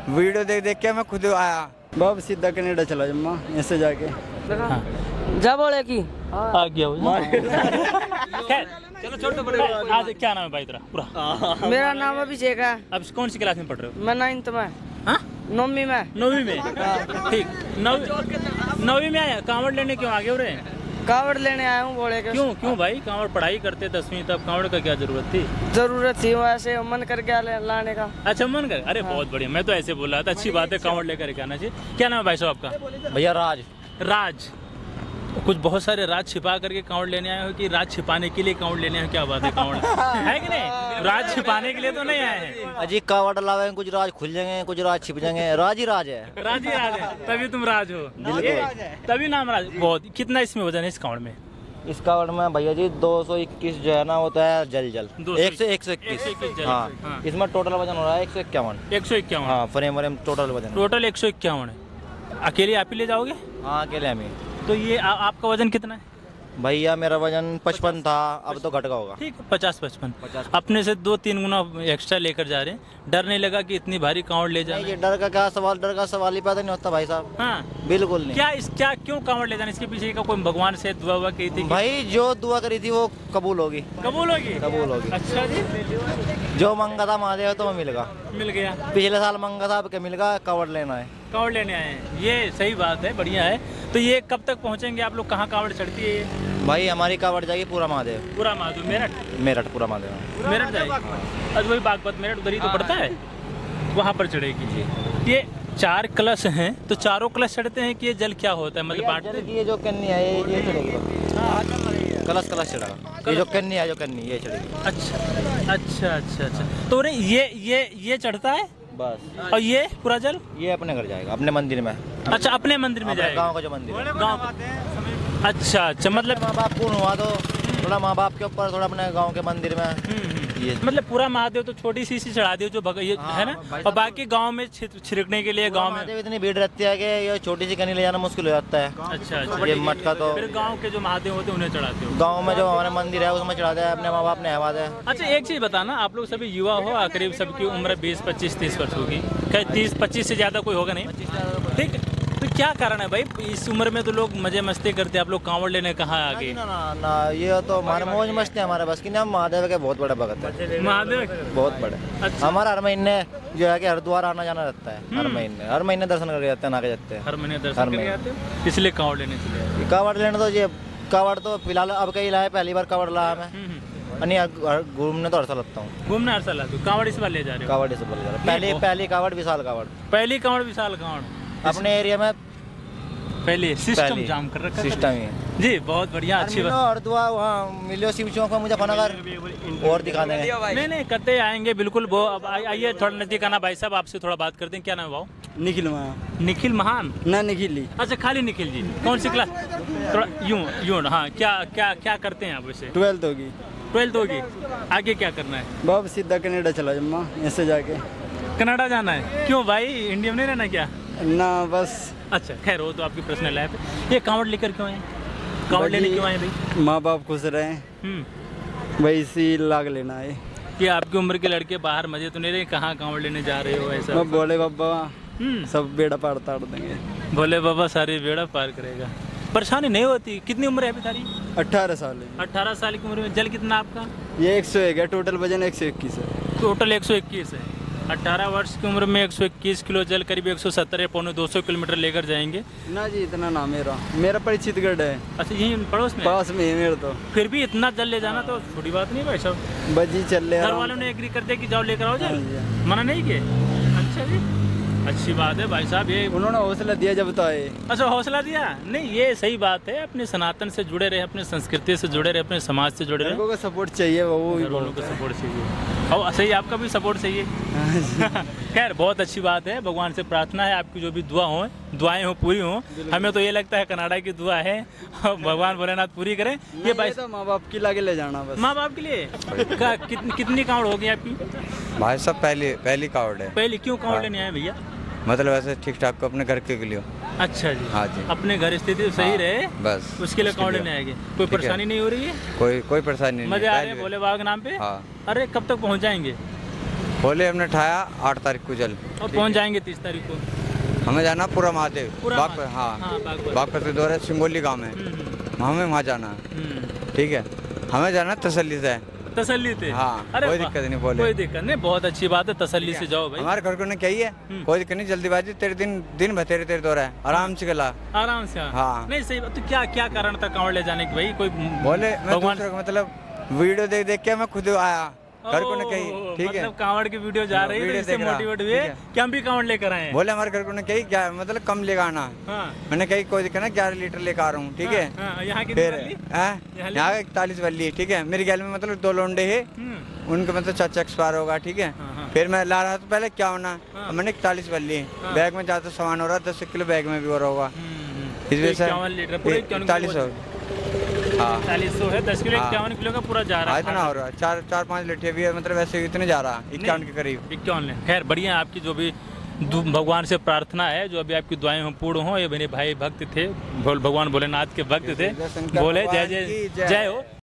Video देख देख के मैं खुद आया। बाप सीधा कनाडा चला जम्मा ऐसे जाके। हाँ। जा बोले की आ गया चलो छोटे बड़े आज क्या नाम है भाई तेरा पूरा? मेरा नाम अभिषेक है। अब कौन सी क्लास में पढ़ रहे हो? मैं 9th में। हाँ? 9वीं में। 9वीं में ठीक। 9वीं में आया। कांवड़ लेने क्यों आगे हो रहे हैं? कावड़ लेने आया हूँ बोले के। क्यों भाई? कांवड़ पढ़ाई करते 10वीं तब कांवड़ का क्या जरूरत थी? जरूरत थी वैसे मन कर गया लाने का। अच्छा मन कर। अरे बहुत बढ़िया। मैं तो ऐसे बोल रहा था अच्छी बात है कांवड़ लेकर के आना चाहिए। क्या नाम है भाई साहब आपका? भैया राज। राज। कुछ बहुत सारे राज छिपा करके कांवड़ लेने आए हो कि राज छिपाने के लिए कांवड़ लेने आए हो? क्या बात है कांवड़ है कि नहीं? राज छिपाने के लिए तो नहीं आए हैं। अजी कावड़ लावे कुछ राज खुल जाएंगे कुछ राज छिप जाएंगे। राज ही राज है। राज ही राज है तभी तुम राज हो। बिल्कुल तभी नाम राज। बहुत। कितना इसमें वजन है इस कांवड़ में? इस कावड़ में भैया जी 221 जो है ना होता है जल 121। हाँ इसमें टोटल वजन हो रहा है 151। हाँ फ्रेम टोटल वजन टोटल 151 है। अकेले आप ही ले जाओगे? हाँ अकेले हम ही। तो ये आपका वजन कितना है? भैया मेरा वजन 55 था अब तो घट गया होगा। ठीक 50-55। अपने से 2-3 गुना एक्स्ट्रा लेकर जा रहे हैं। डर नहीं लगा कि इतनी भारी कांवड़ ले जाना? ये डर का क्या सवाल, डर का सवाल ही पैदा नहीं होता भाई साहब। हाँ बिल्कुल नहीं। क्या क्यों कांवड़ ले जाना? इसके पीछे का कोई भगवान से दुआ की थी? भाई जो दुआ करी थी वो कबूल होगी। कबूल होगी। अच्छा जी। जो मांगा था महादेव तो मिल गया। पिछले साल मांगा था अब क्या मिल गया? कावड़ लेना है। कांवड़ लेने आए हैं। ये सही बात है, बढ़िया है। तो ये कब तक पहुंचेंगे आप लोग? कहाँ कांवड़ चढ़ती है ये? भाई हमारी कावड़ जाएगी पूरा महादेव। पूरा महादेव मेरठ पूरा महादेव मेरठ जाएगी। अच्छा वही बागपत मेरठ उधर ही तो पड़ता है, वहाँ पर चढ़ेगी। ये 4 कलश हैं तो चारों कलश चढ़ते हैं कि ये जल क्या होता है? मतलब बांटते हैं? ये जो कन्नी है ये चढ़ेगी। कलश चढ़ेगा। ये जो कन्नी ये चढ़ेगी। अच्छा। तो ये चढ़ता है बस। और ये पूरा जल ये अपने घर जाएगा अपने मंदिर में। अच्छा अपने मंदिर में जाएगा। गांव का जो मंदिर है। गांव। अच्छा मतलब माँ बाप पूर्ण हुआ तो थोड़ा माँ बाप के ऊपर थोड़ा अपने गांव के मंदिर में ये मतलब पूरा महादेव तो छोटी सी चढ़ा दियो जो ये है ना, और बाकी गांव में छिड़कने के लिए गांव में इतनी भीड़ रहती है कि ये छोटी सी कनी ले जाना मुश्किल हो जाता है। अच्छा ये मटका तो फिर गांव के जो महादेव होते हैं उन्हें चढ़ाते हो? गांव में जो हमारे मंदिर है उसमें चढ़ाते हैं अपने माँ बाप ने हवा है। अच्छा एक चीज बताना, आप लोग सभी युवा हो, करीब सबकी उम्र 20, 25, 30 वर्ष होगी। 30, 25 से ज्यादा कोई होगा नहीं। ठीक। तो क्या कारण है भाई इस उम्र में तो लोग मजे मस्ती करते हैं, आप लोग कांवड़ लेने कहाँ आ गए? ना ये तो हमारे मौज मस्ती हमारे बस की। हम महादेव के बहुत बड़े भगत है। महादेव बहुत बड़े। अच्छा। हमारा हर महीने जो है कि हरिद्वार आना जाना रहता है। हर महीने दर्शन करके जाते हैं, नाके जाते हैं। हर महीने दर्शन करके जाते हैं, इसलिए कांवड़ लेने चले। कांवड़ लेने तो ये कांवड़ तो फिलहाल अब कहीं लाया, पहली बार कांवड़ लाया मैं। घूमने तो हर साल लगता हूँ। घूमने हर साल आते हो? कांवड़ इस बार ले जा रहे हो? कांवड़ इस बार ले जा रहे हो। पहली कांवड़ विशाल कांवड़। पहली कांवड़ विशाल कांवड़ अपने एरिया में पहले सिस्टम जाम कर रखा है। सिस्टम ही जी बहुत बढ़िया, अच्छी बात। और दुआ वहाँ मिलियो शिव चौक में मुजफ्फरनगर और दिखा देंगे। नहीं करते आएंगे बिल्कुल। वो अब आइए थोड़ा नजदीक आना भाई साहब, आपसे थोड़ा बात करते हैं। क्या नाम है भाव? निखिल महान। निखिल महान ना निखिल। अच्छा खाली निखिल जी। कौन सी क्लास? थोड़ा यूं हाँ। क्या करते हैं आप वैसे? 12th होगी। 12th होगी। आगे क्या करना है? बाप सीधा कनाडा चला जम्मा ऐसे जाके। कनाडा जाना है? क्यों भाई इंडिया में नहीं रहना क्या? ना बस। अच्छा खैर वो तो आपकी पर्सनल लाइफ है। ये कांवड़ लेकर क्यों आए? कांवड़ लेने क्यों आए भाई? माँ बाप खुश रहे भाई, इसी लाग लेना है। कि आपकी उम्र के लड़के बाहर मजे तो नहीं रहे? कहाँ कांवड़ लेने जा रहे हो ऐसा? मैं बोले बाबा सब बेड़ा पार ताड़ देंगे। भोले बाबा सारी बेड़ा पार करेगा। परेशानी नहीं होती? कितनी उम्र है अभी तारी? 18 साल। 18 साल की उम्र में जल कितना आपका? ये 101 है। टोटल वजन 121 है। टोटल 121 है। 18 वर्ष की उम्र में 121 किलो जल करीब 170 पौने 200 किलोमीटर लेकर जाएंगे ना जी। इतना ना मेरा परिचित गढ़ है। अच्छा यही पड़ोस में? पास में है मेरे तो। फिर भी इतना जल ले जाना तो छोटी बात नहीं भाई साहब। बजी चल रहे। घर वालों ने एग्री कर दिया कि जाओ लेकर आओ जल? मना नहीं किए? अच्छा जी अच्छी बात है भाई साहब। ये उन्होंने हौसला दिया जब तो आए। अच्छा हौसला दिया? नहीं ये सही बात है। अपने सनातन से जुड़े रहे, अपने संस्कृति से जुड़े रहे, अपने समाज से जुड़े रहे। लोगों का सपोर्ट चाहिए, वो लोगों को सपोर्ट चाहिए। और सही आपका भी सपोर्ट चाहिए। खैर बहुत अच्छी बात है। भगवान से प्रार्थना है आपकी जो भी दुआएं हो पूरी हो। हमें तो ये लगता है कनाडा की दुआ है, भगवान भोलेनाथ पूरी करें। ये भाई तो माँ बाप की लागे ले जाना बस। माँ बाप के लिए कितनी कांवड़ होगी आपकी? भाई साहब पहली कावड़ है। पहले क्यों कांवड़ लेने आए भैया? मतलब ऐसे ठीक ठाक अपने घर के लिए। अच्छा जी। हाँ जी। अपने घर स्थिति सही रहे बस उसके लिए कांवड़ लेने आएंगे। कोई परेशानी नहीं हो रही है? कोई परेशानी नहीं। मजे आ रहे हैं भोले बाबा के नाम पे? हाँ। अरे कब तक पहुँच जाएंगे? बोले हमने उठाया 8 तारीख को जल और पहुंच जाएंगे 30 तारीख को। हमें जाना पूरा महादेव बागपत, हाँ बागपत। बागपत के दौरे सिंगोली गांव में हमें वहाँ जाना है। ठीक है, हमें जाना तसल्ली से। तसल्ली थे? हाँ, अरे कोई वाह, दिक्कत नहीं, बोले कोई दिक्कत नहीं, बहुत अच्छी बात है, तसल्ली से जाओ भाई। हमारे घर को ने कही है कोई दिक्कत नहीं, जल्दीबाजी तेरे दिन भर तेरे दौरा है, आराम से गला आराम से। हाँ नहीं सही बात। तो क्या कारण था कांवड़ ले जाने की भाई? कोई बोले मैं भगवान दूसरे को मतलब वीडियो देख के मैं खुद आया घर को ने कही। ठीक है, मतलब कांवड़ की वीडियो जा रही है, वीडियो इससे देख रहा, मोटिवेट ठीक हुए है। कि हम भी कांवड़ लेकर आए हैं। बोले हमारे घर को ने कही क्या मतलब कम लेकर आना। हाँ, मैंने कही कोई दिक्कत नहीं, 11 लीटर लेकर आ रहा हूँ। ठीक है, हाँ, यहाँ की फिर दिवाली? यहाँ 41 वाली। ठीक है, मेरे गैल में मतलब 2 लोंडे है, उनका मतलब चाचा एक्सपायर होगा। ठीक है, फिर मैं ला रहा था पहले क्या होना, मैंने 41 वाली बैग में ज्यादा सामान हो रहा, 10 किलो बैग में भी हो रहा होगा, इस वजह से 4100। हाँ 40 है, 10 किलो 51 किलो का पूरा जा रहा है। इतना हो रहा है, 4-5 लीटर भी है, मतलब वैसे इतने जा रहा है 51 के करीब। 51। खैर बढ़िया, आपकी जो भी भगवान से प्रार्थना है, जो अभी आपकी दुआएं हो पूर्ण हो। ये मेरे भाई भक्त थे, भगवान भोलेनाथ के भक्त थे, बोले जय जय जय हो।